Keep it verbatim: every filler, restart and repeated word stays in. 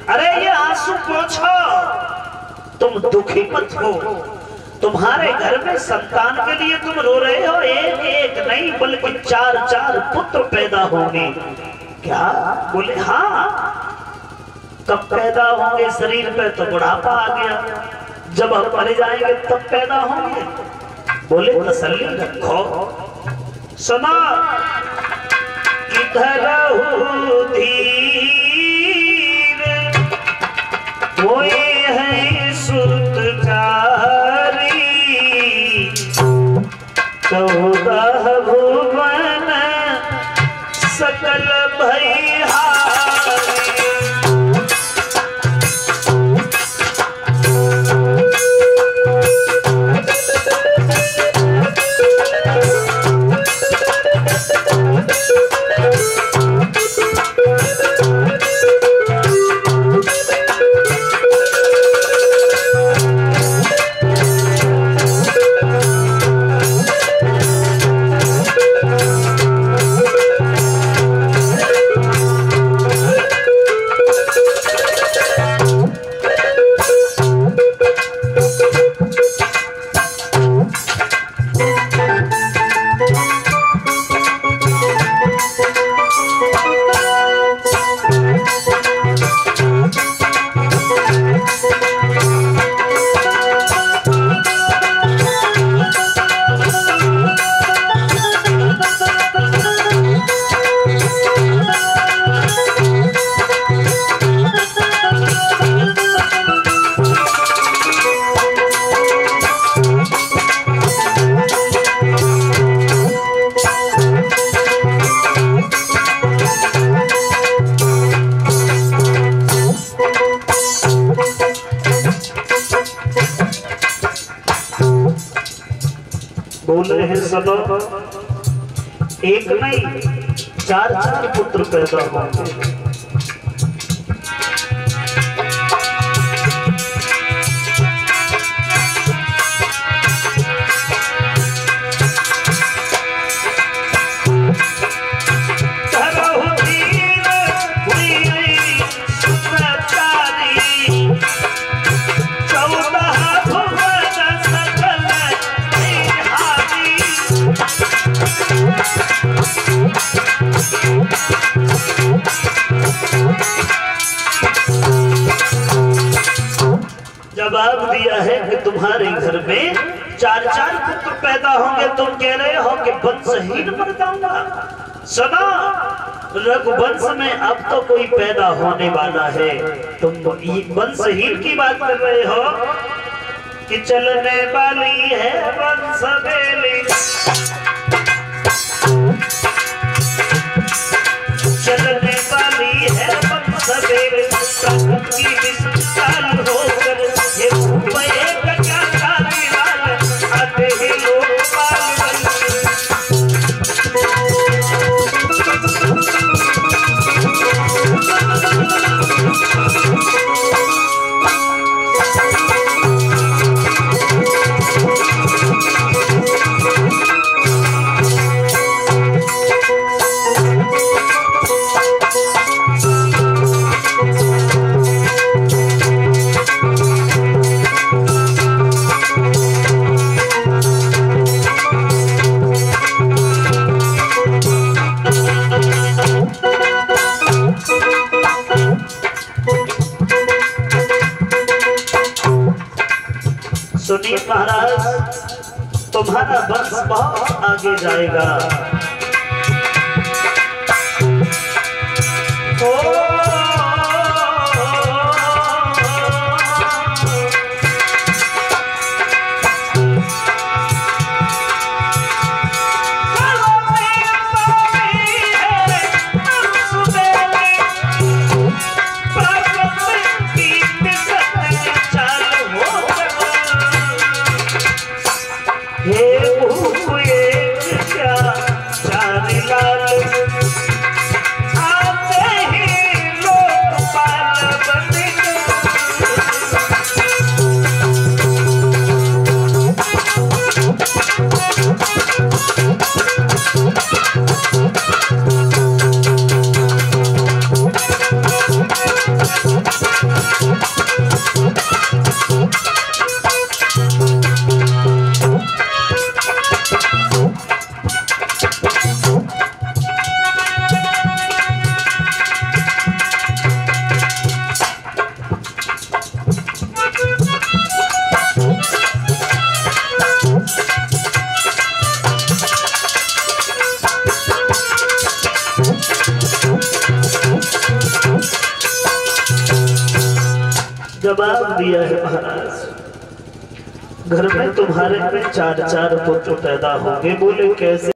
अरे ये आंसू पोंछो, तुम दुखी मत हो। तुम्हारे घर में संतान के लिए तुम रो रहे हो, एक एक नहीं बल्कि चार चार पुत्र पैदा होंगे। क्या बोले? हाँ। कब पैदा होंगे? शरीर पे तो बुढ़ापा आ गया, जब हम मर जाएंगे तब पैदा होंगे। बोले तसल्ली रखो, सुना किधर धीर कोई है सुरतकारी, चौदह भुवन सकल भैहारी। बोल रहे हैं सब, एक नहीं चार चार पुत्र पैदा होंगे। जवाब दिया है कि तुम्हारे घर में चार चार पुत्र पैदा होंगे, तुम कह रहे हो कि वंशहीन मर जाऊंगा। सुनो, रघुवंश में अब तो कोई पैदा होने वाला है, तुम वंशहीन की बात कर रहे हो कि चलने वाली है वंश बेली, चलने वाली है वंश बेली की विशाल होकर ये मुंबई का क्या कालीवाल आते ही लोग पागल। सुनिए महाराज, तुम्हारा वंश बहुत आगे जाएगा। ओ जवाब दिया है महाराज, घर में तुम्हारे में चार चार पुत्र पैदा होंगे। बोले कैसे?